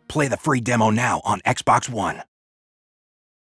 Play the free demo now on Xbox One.